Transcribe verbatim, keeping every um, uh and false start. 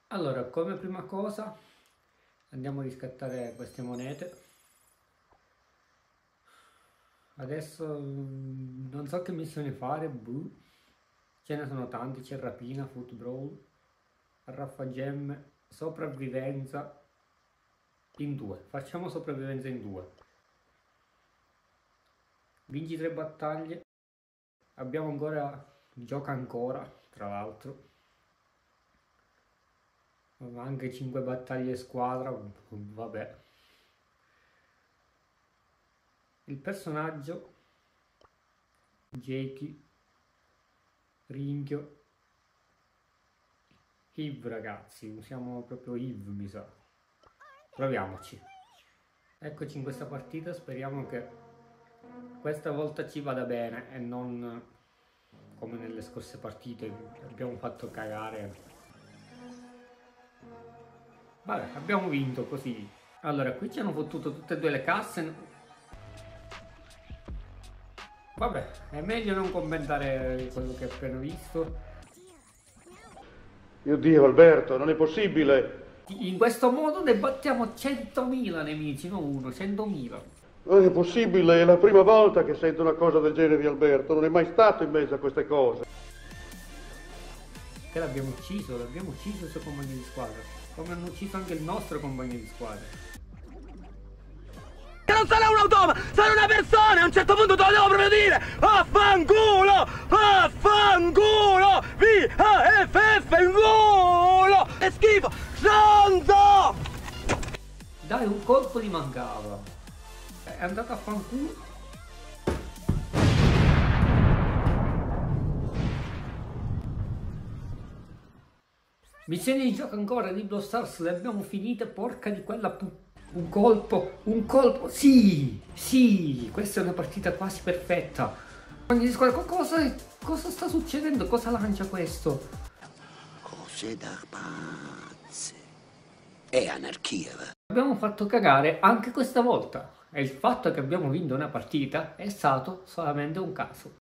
Allora, come prima cosa andiamo a riscattare queste monete. Adesso mm, non so che missione fare, boh. Ce ne sono tanti, c'è rapina, foot brawl, raffagemme, sopravvivenza in due. Facciamo sopravvivenza in due. Vinci tre battaglie. Abbiamo ancora, gioca ancora, tra l'altro. Anche cinque battaglie squadra, vabbè. Il personaggio, Jakey, Ringhio, Eve ragazzi, usiamo proprio Eve mi sa. Proviamoci. Eccoci in questa partita, speriamo che questa volta ci vada bene e non come nelle scorse partite abbiamo fatto cagare. Vabbè, abbiamo vinto così. Allora, qui ci hanno fottuto tutte e due le casse. Vabbè, è meglio non commentare quello che ho appena visto. Mio Dio, Alberto, non è possibile! In questo modo ne battiamo centomila nemici, non uno, centomila. Non è possibile, è la prima volta che sento una cosa del genere di Alberto, non è mai stato in mezzo a queste cose. Che l'abbiamo ucciso, l'abbiamo ucciso il suo compagno di squadra. Come hanno ucciso anche il nostro compagno di squadra. Che non sarà un automa, sarà una persona, a un certo punto te lo devo proprio dire! Affanculo! Affanculo! V A F F in culo! È schifo! Stronzo! Dai, un colpo gli mancava. È andato a fanculo. Missioni di gioco ancora di Brawl Stars, le abbiamo finite, porca di quella puttana. Un colpo, un colpo, sì, sì, questa è una partita quasi perfetta. Ogni squadra, cosa, cosa sta succedendo? Cosa lancia questo? Cose da pazze. È anarchia, va. Abbiamo fatto cagare anche questa volta e il fatto che abbiamo vinto una partita è stato solamente un caso.